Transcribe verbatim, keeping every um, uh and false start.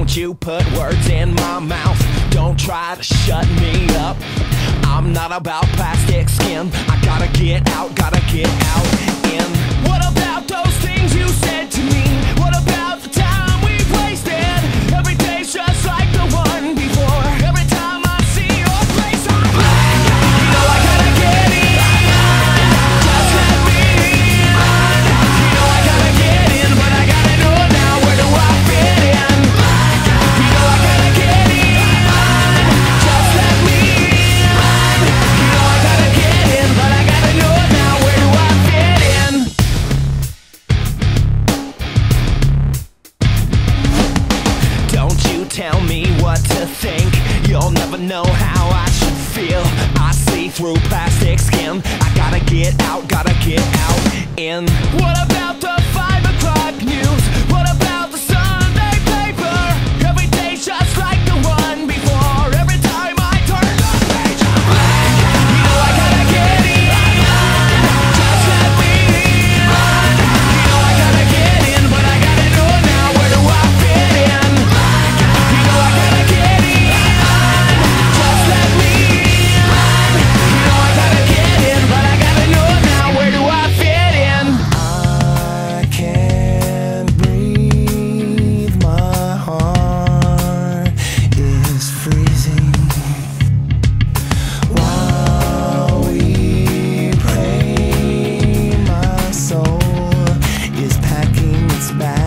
Don't you put words in my mouth. Don't try to shut me up. I'm not about plastic skin. I gotta get out, gotta get out in. What about those things you said to me? What about the time we wasted? Every day's just like the one before. Every time I see your face, I'm like, you know I gotta get in. Just let me in. You know I gotta get in, but I gotta know now, where do I fit in? You know I gotta get in. Just let me in. You know I gotta get in, but I gotta know now, where do I fit in? Don't you tell me what to think. You'll never know how I should feel. I see through plastic skin. I gotta get out, gotta get out in. What about the five o'clock news? What about the Sunday paper? Every day's just like the one before. Every time I turn the page, I'm like, you know I gotta get in. Just let me in. You know I gotta get in, but I gotta know now, where do I fit in? You know I gotta get in. Just let me in. You know I gotta get in, but I gotta know now, where do I fit in? I can't breathe, my heart is freezing. While we pray, my soul is packing its bag.